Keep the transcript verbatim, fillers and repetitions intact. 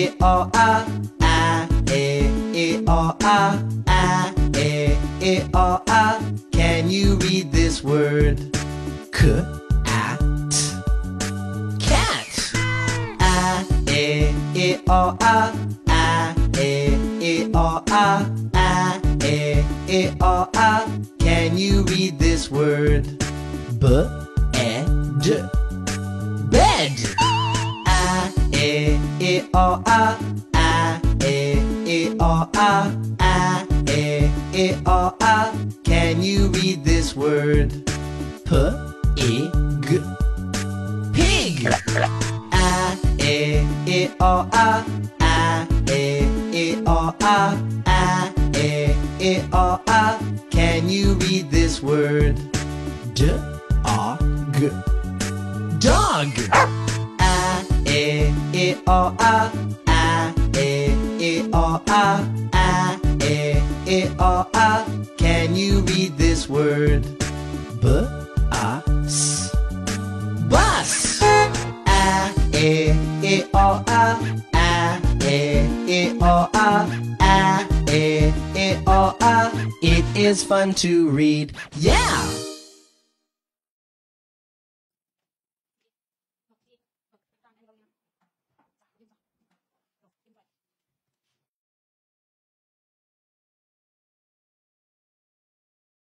e o a, a e e o a, a e e o a. Can you read this word? K a t, cat. A e e o a, a e e o a, a e e o a. Can you read this word? B e d, bed. A e e o a, a e e o a, a e e o a. Can you read this word? P e g, pig. A e e o a, a e e o a, a e e o a. Can you read this word? D o g, dog. A e e o a, a e e o a, a e e o a. Can you read this word? B a s, bus. A e e o a, a e e o a, a e e o a. It is fun to read, yeah!